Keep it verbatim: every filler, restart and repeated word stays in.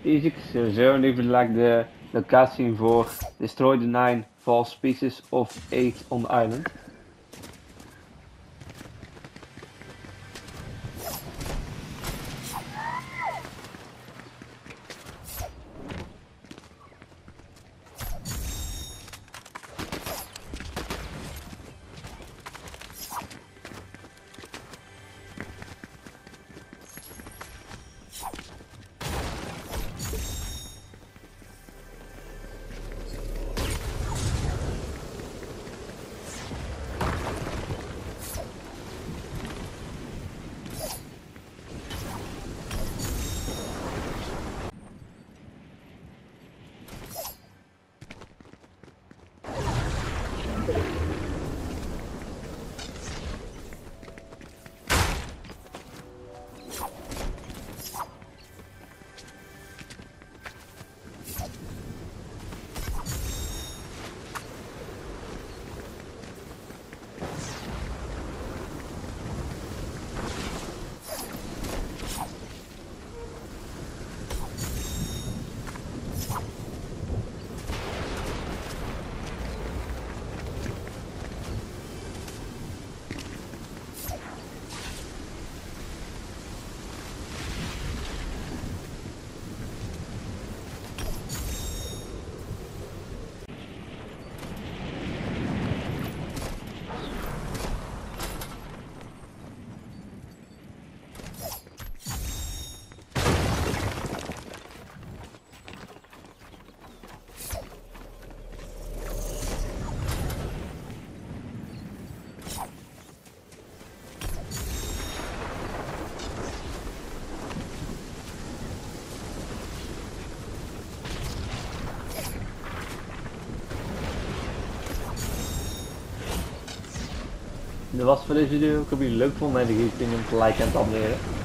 Easy zero, and if you like the, the cutscene for destroy the nine false pieces of eight on the island. Dat was voor deze video. Ik hoop jullie het leuk vonden en ik vind hem gelijk aan het abonneren.